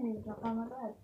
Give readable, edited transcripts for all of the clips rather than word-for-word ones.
I need to jump on my bed.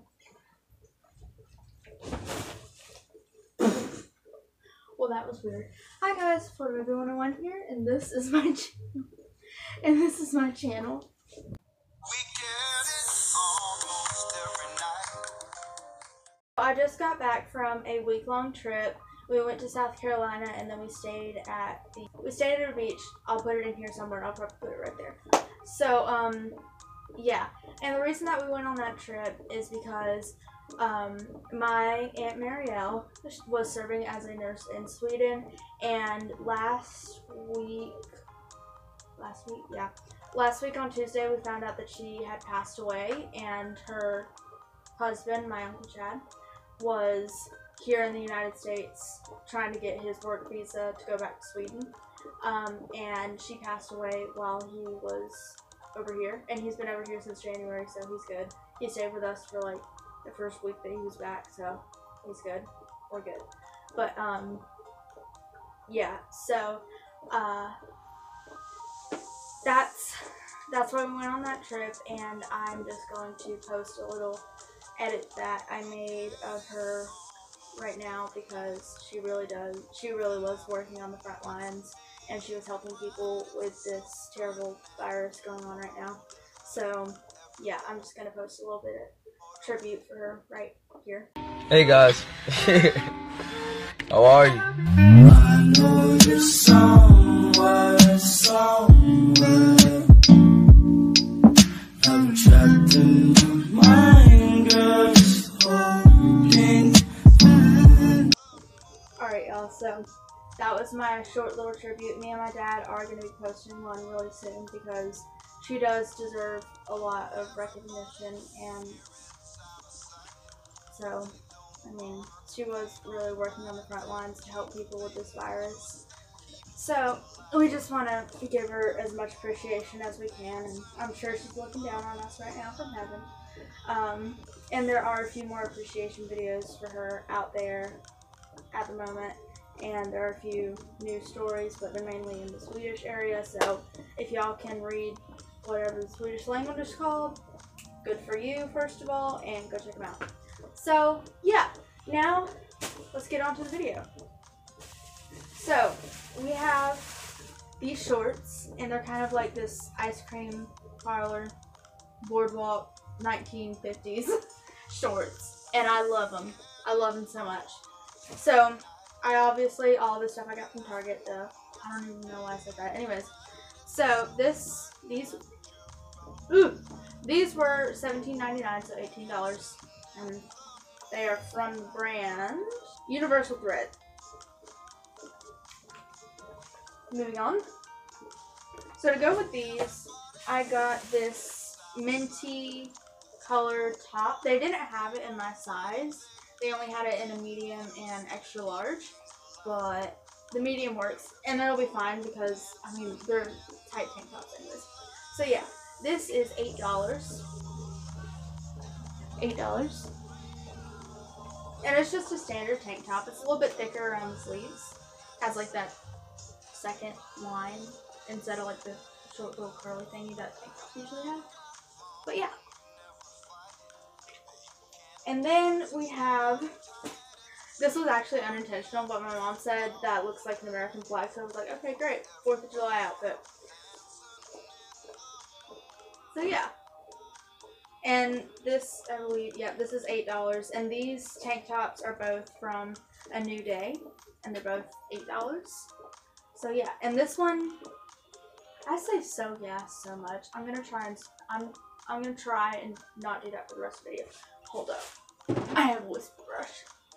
Well, that was weird. Hi guys, FlirtBaby101 here, and this is my channel. I just got back from a week-long trip. We went to South Carolina, and then we stayed at a beach. I'll put it in here somewhere. I'll probably put it right there. So, yeah. And the reason that we went on that trip is because my Aunt Marielle was serving as a nurse in Sweden, and last week on Tuesday we found out that she had passed away, and her husband, my Uncle Chad, was here in the United States trying to get his work visa to go back to Sweden, and she passed away while he was over here, and he's been over here since January, so he's good. He stayed with us for like the first week that he was back, so he's good. We're good. But yeah, so that's why we went on that trip, and I'm just going to post a little edit that I made of her right now, because she really was working on the front lines, and she was helping people with this terrible virus going on right now. So yeah, I'm just gonna post a little bit of tribute for her right here. Hey guys, how are you? I know you're somewhere. I'm trapped in my mind, girl, just holding on. Alright y'all, so that was my short little tribute. Me and my dad are going to be posting one really soon, because she does deserve a lot of recognition, and so, I mean, she was really working on the front lines to help people with this virus. So, we just want to give her as much appreciation as we can, and I'm sure she's looking down on us right now from heaven. And there are a few more appreciation videos for her out there at the moment, and there are a few news stories, but they're mainly in the Swedish area, so if y'all can read whatever the Swedish language is called, good for you, first of all, and go check them out. So, yeah, now let's get on to the video. So, we have these shorts, and they're kind of like this ice cream parlor, boardwalk, 1950s shorts, and I love them. I love them so much. So, all this stuff I got from Target, though. I don't even know why I said that. Anyways, so these were $17.99, so $18, and they are from the brand Universal Thread. Moving on. So to go with these, I got this minty color top. They didn't have it in my size. They only had it in a medium and extra large, but the medium works, and that'll be fine because, I mean, they're tight tank tops anyways. So yeah, this is $8. $8. And it's just a standard tank top. It's a little bit thicker around the sleeves. Has like that second line instead of like the short little curly thingy that tank tops usually have. But yeah. And then we have, this was actually unintentional, but my mom said that looks like an American flag, so I was like, okay, great, 4th of July outfit. So yeah. And this, I believe, yeah, this is $8, and these tank tops are both from A New Day, and they're both $8. So yeah, and this one, I say so so much. I'm gonna try and not do that for the rest of the video. Hold up. I have a whisper brush.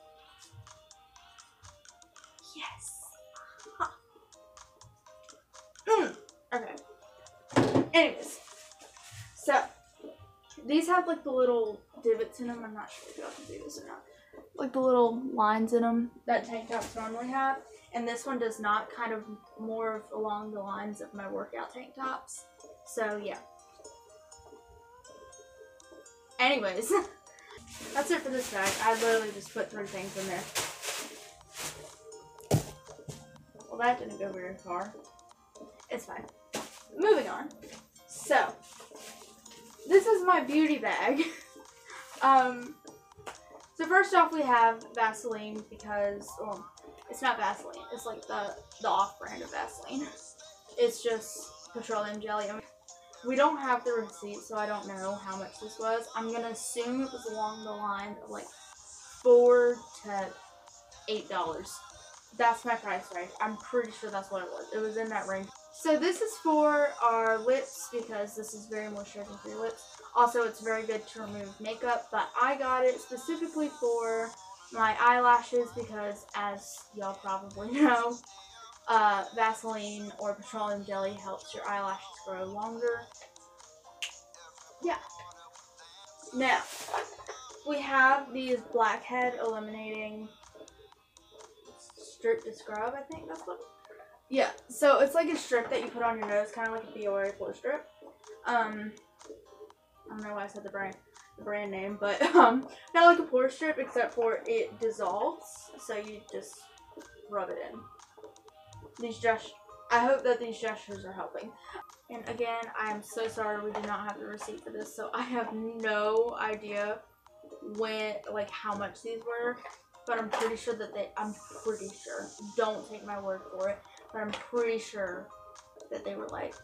Yes. Okay. Anyways, so these have like the little divots in them. I'm not sure if y'all can do this or not. Like the little lines in them that tank tops normally have, and this one does not. Kind of more along the lines of my workout tank tops. So yeah. Anyways. That's it for this bag. I literally just put 3 things in there. Well, that didn't go very far. It's fine. Moving on. So, this is my beauty bag. So first off, we have Vaseline because, well, it's not Vaseline. It's like the off-brand of Vaseline. It's just petroleum jelly. We don't have the receipt, so I don't know how much this was. I'm gonna assume it was along the line of like $4 to $8. That's my price range. I'm pretty sure that's what it was. It was in that range. So this is for our lips because this is very moisturizing for your lips. Also, it's very good to remove makeup, but I got it specifically for my eyelashes because, as y'all probably know, Vaseline or petroleum jelly helps your eyelashes grow longer. Yeah. Now, we have these blackhead eliminating strip to scrub, I think that's what. Yeah, so it's like a strip that you put on your nose, kind of like a Biore pore strip. I don't know why I said the brand name, but kind of like a pore strip, except for it dissolves, so you just rub it in. I hope that these gestures are helping. And again, I am so sorry we do not have the receipt for this, so I have no idea how much these were, but I'm pretty sure don't take my word for it, but I'm pretty sure that they were like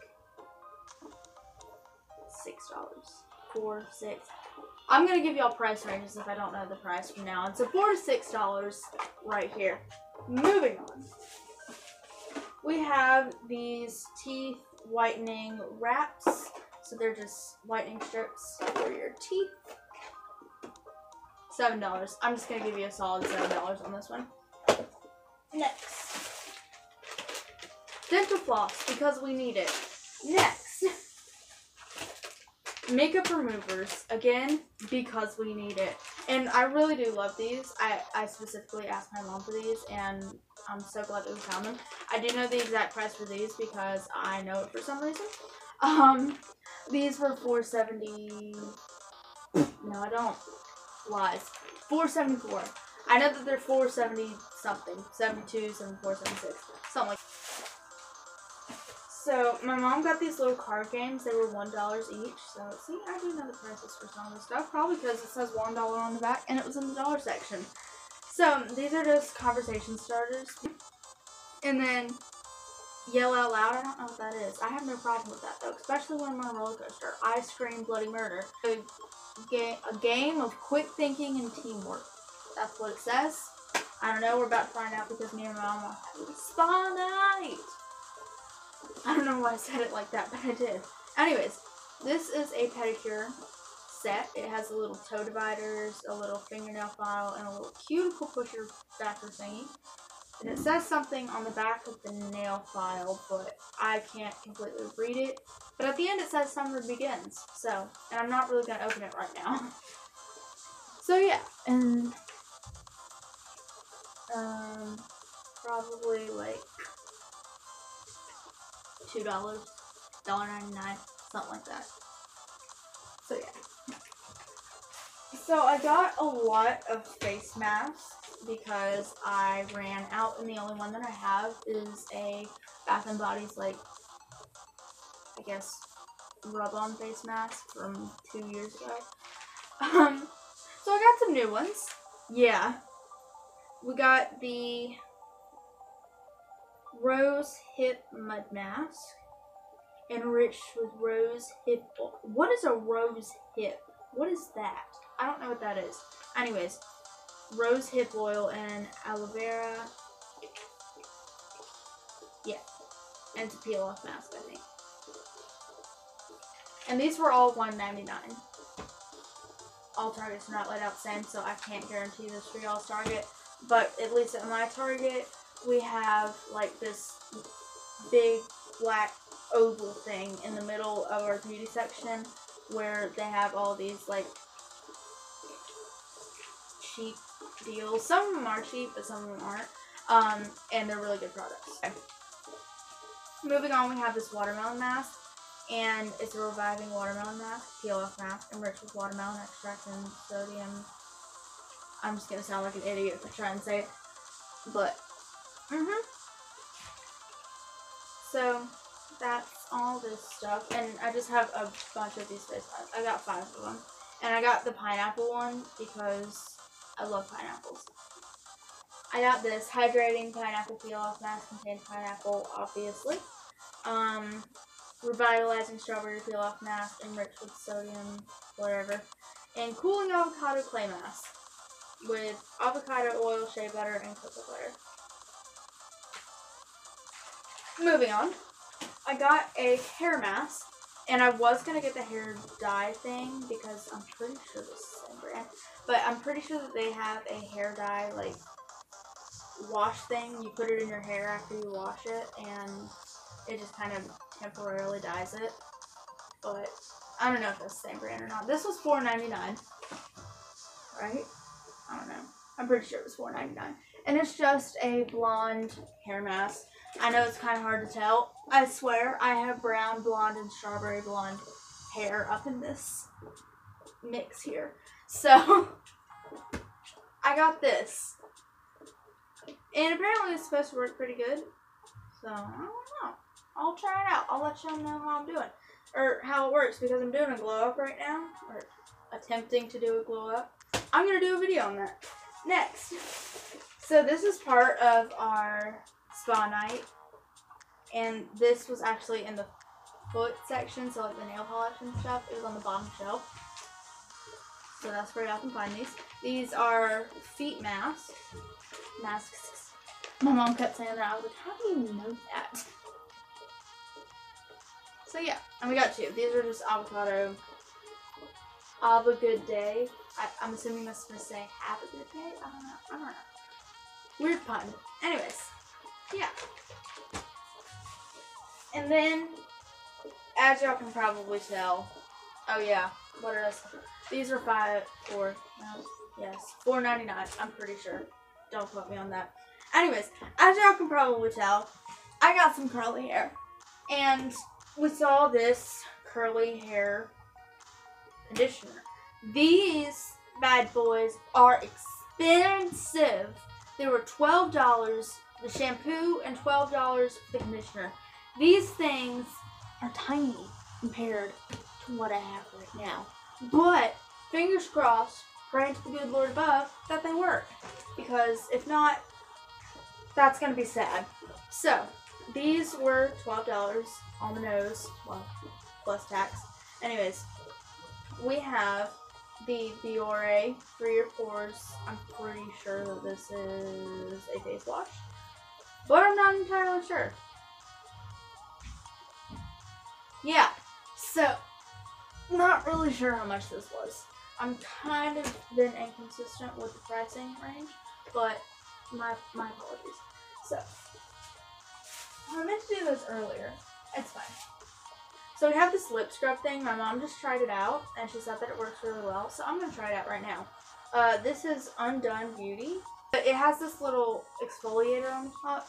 $6, $4, $6. I'm gonna give y'all price ranges if I don't know the price from now on. So $4 to $6 right here. Moving on. We have these teeth whitening wraps. So they're just whitening strips for your teeth. $7. I'm just gonna give you a solid $7 on this one. Next. Dental floss, because we need it. Next. Makeup removers, again, because we need it. And I really do love these. I specifically asked my mom for these, and I'm so glad that we found them. I do know the exact price for these because I know it for some reason. These were $4.70. No, I don't. Lies. $4.74. I know that they're $4.70 something. 72, 74, 76. Something like that. So, my mom got these little card games. They were $1 each. So, see, I do know the prices for some of this stuff. Probably because it says $1 on the back and it was in the dollar section. So, these are just conversation starters. And then, yell out loud. I don't know what that is. I have no problem with that, though. Especially when I'm on a roller coaster. I scream bloody murder. A game of quick thinking and teamwork. That's what it says. I don't know. We're about to find out because me and my mom are having a spa night. I don't know why I said it like that, but I did. Anyways, this is a pedicure set. It has a little toe dividers, a little fingernail file, and a little cuticle pusher backer thingy. And it says something on the back of the nail file, but I can't completely read it. But at the end it says summer begins. So, and I'm not really going to open it right now. So yeah, and probably like $2, $1.99, something like that. So yeah. So I got a lot of face masks because I ran out, and the only one that I have is a Bath & Body's, like, I guess, rub-on face mask from 2 years ago. So I got some new ones. Yeah. We got the Rose Hip Mud Mask, enriched with rose hip oil. What is a rose hip? What is that? I don't know what that is. Anyways, rose hip oil and aloe vera. Yeah. And it's a peel off mask, I think. And these were all $1.99. All Targets are not laid out the same, so I can't guarantee this for y'all's Target. But at least at my Target, we have like this big black oval thing in the middle of our beauty section where they have all these like cheap deals. Some of them are cheap, but some of them aren't. And they're really good products. Okay. Moving on, we have this watermelon mask, and it's a reviving watermelon mask, peel off mask, enriched with watermelon extract and sodium. I'm just gonna sound like an idiot if I try and say it, but so that's all this stuff. And I just have a bunch of these face masks. I got 5 of them. And I got the pineapple one because I love pineapples. I got this hydrating pineapple peel-off mask, contains pineapple, obviously. Revitalizing strawberry peel-off mask, enriched with sodium, whatever. And cooling avocado clay mask with avocado oil, shea butter, and cocoa butter. Moving on, I got a hair mask, and I was gonna get the hair dye thing because I'm pretty sure this is the same brand, but I'm pretty sure that they have a hair dye like wash thing. You put it in your hair after you wash it, and it just kind of temporarily dyes it. But I don't know if it's the same brand or not. This was $4.99, right? I don't know. I'm pretty sure it was $4.99, and it's just a blonde hair mask. I know it's kind of hard to tell. I swear I have brown, blonde, and strawberry blonde hair up in this mix here. So, I got this. And apparently it's supposed to work pretty good. So, I don't know. I'll try it out. I'll let y'all know how I'm doing. Or how it works, because I'm doing a glow up right now. Or attempting to do a glow up. I'm going to do a video on that. Next. So, this is part of our spa night, and this was actually in the foot section, so like the nail polish and stuff. It was on the bottom shelf, so that's where y'all can find these. These are feet masks. My mom kept saying that. I was like, how do you know that? So yeah, and we got 2. These are just avocado. Have a good day. I'm assuming that's supposed to say have a good day. I don't know. Weird pun. Anyways. Yeah. And then, as y'all can probably tell, oh yeah, what are these? These are $4.99, I'm pretty sure. Don't quote me on that. Anyways, as y'all can probably tell, I got some curly hair. And we saw this curly hair conditioner. These bad boys are expensive. They were $12 the shampoo and $12 for the conditioner. These things are tiny compared to what I have right now. But fingers crossed, praying to the good Lord above that they work. Because if not, that's gonna be sad. So these were $12 on the nose, well, plus tax. Anyways, we have the Biore for your pores. I'm pretty sure that this is a face wash, but I'm not entirely sure. Yeah, so not really sure how much this was. I'm kind of been inconsistent with the pricing range, but my apologies. So I meant to do this earlier. It's fine. So we have this lip scrub thing. My mom just tried it out, and she said that it works really well. So I'm going to try it out right now. This is Undone Beauty. It has this little exfoliator on the top.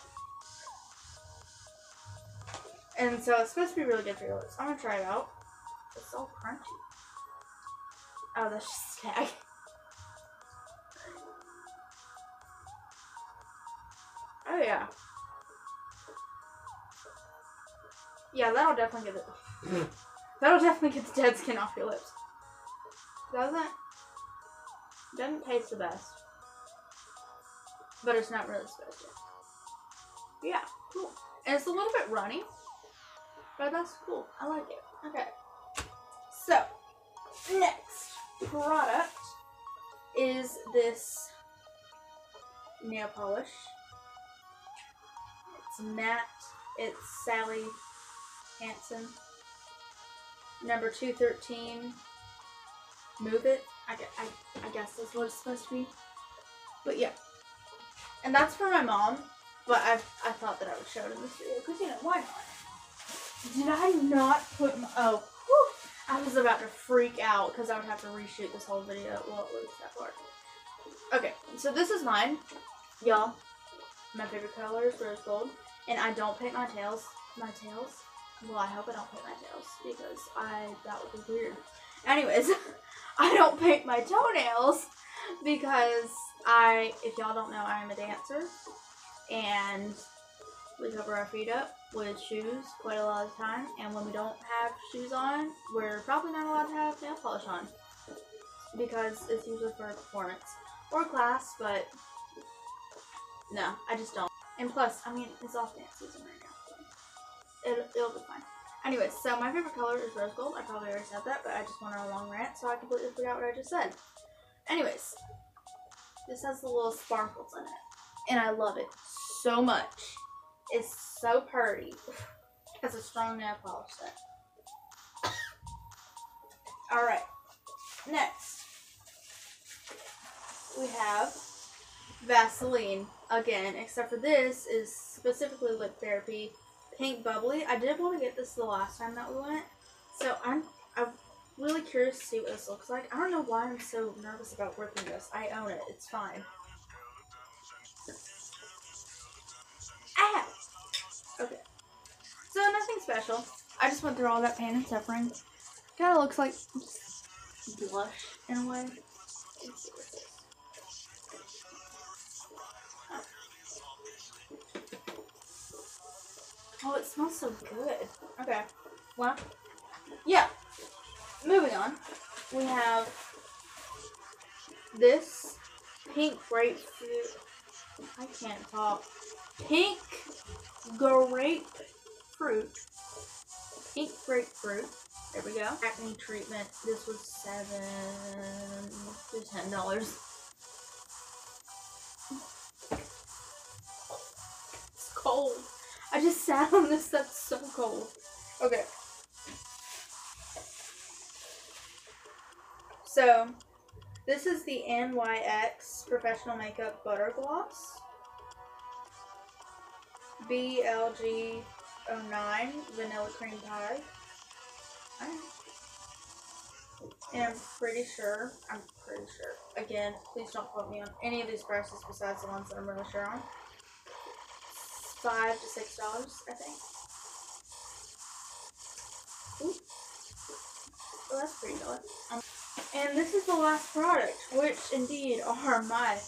And so it's supposed to be really good for your lips. I'm going to try it out. It's so crunchy. Oh, that's just a tag. Oh, yeah. Yeah, that'll definitely get it. That'll definitely get the dead skin off your lips. Doesn't taste the best. But it's not really supposed to. Yeah, cool. And it's a little bit runny. But that's cool. I like it. Okay. So, next product is this nail polish. It's matte. It's Sally Hansen. Number 213. Move It. I guess that's what it's supposed to be. But yeah. And that's for my mom. But I thought that I would show it in this video. Because, you know, why not? Did I not put my... Oh. Whew, I was about to freak out because I would have to reshoot this whole video. Well, at least that part. Okay. So this is mine. Y'all. My favorite color is rose gold. And I don't paint my tails. Well, I hope I don't paint my tails. Because that would be weird. Anyways. I don't paint my toenails. Because if y'all don't know, I am a dancer. And we cover our feet up with shoes quite a lot of the time, and when we don't have shoes on, we're probably not allowed to have nail polish on because it's usually for performance or class, but no, I just don't. And plus, I mean, it's off dance season right now, so it'll be fine. Anyways, so my favorite color is rose gold. I probably already said that, but I just went on a long rant, so I completely forgot what I just said. Anyways, this has the little sparkles in it, and I love it so much. It's so pretty. It has a strong nail polish set. Alright, next we have Vaseline. Again, except for this is specifically lip therapy. Pink bubbly. I did want to get this the last time that we went, so I'm really curious to see what this looks like. I don't know why I'm so nervous about ripping this. I own it. It's fine. Ow! Okay. So nothing special. I just went through all that pain and suffering. Kind of looks like blush in a way. Let's see what this is. Oh, it smells so good. Okay. Well, yeah. Moving on. We have this pink grapefruit. I can't talk. Pink grapefruit. Pink grapefruit. There we go. Acne treatment. This was $7 to $10. It's cold. I just sat on this, that's so cold. Okay. So, this is the NYX Professional Makeup Butter Gloss. BLG09 Vanilla Cream Pie. And I'm pretty sure, again, please don't quote me on any of these prices besides the ones that I'm really sure on. $5 to $6, I think. Ooh. Well, that's pretty good. And this is the last product, which indeed are my...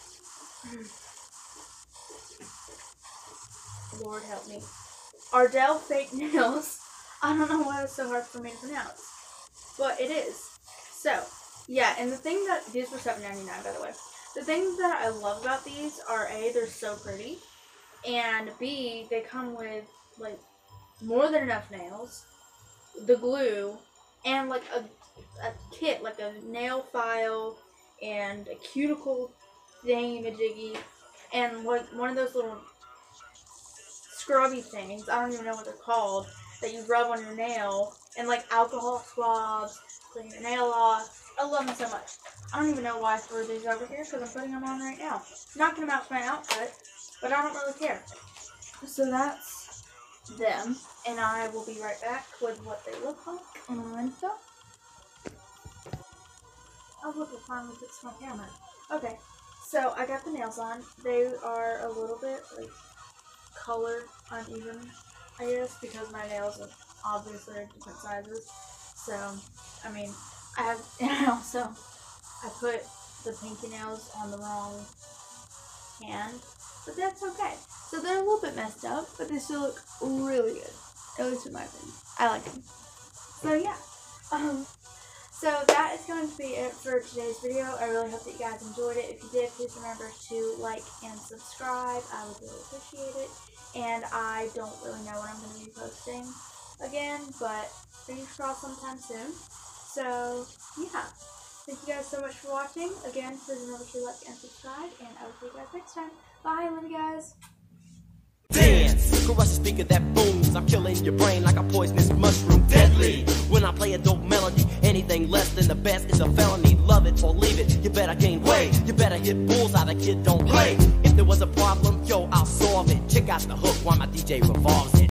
Lord help me. Ardell Fake Nails. I don't know why it's so hard for me to pronounce, but it is. So, yeah, and the thing that... These were $7.99, by the way. The things that I love about these are A, they're so pretty. And B, they come with, like, more than enough nails, the glue, and, like, a kit, like a nail file, and a cuticle thingy-majiggy, and, like, one of those little scrubby things, I don't even know what they're called, that you rub on your nail, and, like, alcohol swabs, clean your nail off. I love them so much. I don't even know why I threw these over here, because I'm putting them on right now. Not going to match my outfit. But I don't really care. So that's them. And I will be right back with what they look like in a minute. Oh look, I finally fixed my camera. Okay, so I got the nails on. They are a little bit like color uneven, I guess, because my nails are obviously different sizes. So, I mean, I put the pinky nails on the wrong hand. But that's okay. So they're a little bit messed up, but they still look really good. At least in my opinion. I like them. So yeah. So that is going to be it for today's video. I really hope that you guys enjoyed it. If you did, please remember to like and subscribe. I would really appreciate it. And I don't really know when I'm going to be posting again, but fingers crossed sometime soon. So yeah. Thank you guys so much for watching. Again, please remember to like and subscribe, and I will see you guys next time. Bye, love you guys. Dance, crush the speaker that booms. I'm killing your brain like a poisonous mushroom. Deadly. When I play a dope melody, anything less than the best is a felony. Love it or leave it. You better gain weight. You better hit bullseye. The kid don't play. If there was a problem, yo, I'll solve it. Check out the hook while my DJ revolves it.